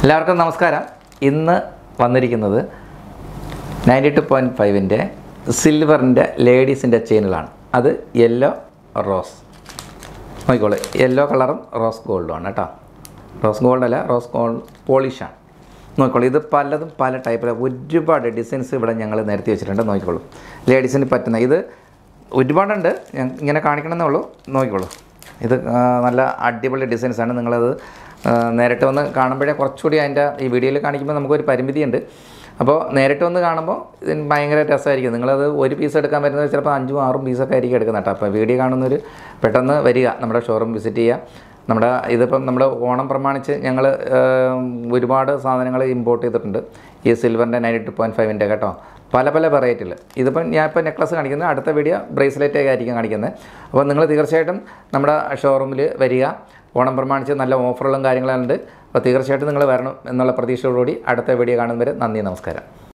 എല്ലാവർക്കും നമസ്കാരം. ഇന്ന് വന്നിരിക്കുന്നത് 92.5-ൻ്റെ സിൽവറിൻ്റെ ലേഡീസിൻ്റെ ചെയിനുകളാണ്. അത് യെല്ലോ റോസ് നോക്കിക്കോളൂ. യെല്ലോ കളറും റോസ് ഗോൾഡുമാണ് കേട്ടോ. റോസ് ഗോൾഡല്ല, റോസ് ഗോൾഡ് പോളിഷാണ്. നോക്കിക്കോളൂ, ഇത് പലതും പല ടൈപ്പിൽ ഒരുപാട് ഡിസൈൻസ് ഇവിടെ ഞങ്ങൾ നിരത്തി വെച്ചിട്ടുണ്ട്. നോക്കിക്കോളൂ, ലേഡീസിന് പറ്റുന്ന ഇത് ഒരുപാടുണ്ട്, ഇങ്ങനെ കാണിക്കണമെന്നേ ഉള്ളൂ. നോക്കിക്കോളൂ, ഇത് നല്ല അടിപൊളി ഡിസൈൻസാണ്. നിങ്ങളത് നേരിട്ട് വന്ന് കാണുമ്പോഴേ കുറച്ചുകൂടി അതിൻ്റെ ഈ വീഡിയോയിൽ കാണിക്കുമ്പോൾ നമുക്കൊരു പരിമിതിയുണ്ട്. അപ്പോൾ നേരിട്ട് വന്ന് കാണുമ്പോൾ ഇതിന് ഭയങ്കര രസമായിരിക്കും. നിങ്ങളത് ഒരു പീസ് എടുക്കാൻ പറ്റുന്നത് ചിലപ്പോൾ 5-6 പീസൊക്കെ ആയിരിക്കും എടുക്കുന്നത് കേട്ടോ. അപ്പോൾ വീഡിയോ കാണുന്നവർ പെട്ടെന്ന് വരിക, നമ്മുടെ ഷോറൂം വിസിറ്റ് ചെയ്യുക. ഇതിപ്പം നമ്മുടെ ഓണം പ്രമാണിച്ച് ഞങ്ങൾ ഒരുപാട് സാധനങ്ങൾ ഇമ്പോർട്ട് ചെയ്തിട്ടുണ്ട്. ഈ സിൽവറിൻ്റെ 92.5-ൻ്റെ കേട്ടോ, പല പല വെറൈറ്റിയിൽ. ഇതിപ്പം ഞാനിപ്പോൾ നെക്ലസ് കാണിക്കുന്നത്, അടുത്ത വീഡിയോ ബ്രേസ്ലെറ്റൊക്കെ ആയിരിക്കും കാണിക്കുന്നത്. അപ്പോൾ നിങ്ങൾ തീർച്ചയായിട്ടും നമ്മുടെ ഷോറൂമിൽ വരിക. ഓണം പ്രമാണിച്ച് നല്ല ഓഫറുകളും കാര്യങ്ങളും ഉണ്ട്. അപ്പോൾ തീർച്ചയായിട്ടും നിങ്ങൾ വരണം എന്നുള്ള പ്രതീക്ഷയോടുകൂടി അടുത്ത വീഡിയോ കാണുന്നവരെ നന്ദി, നമസ്കാരം.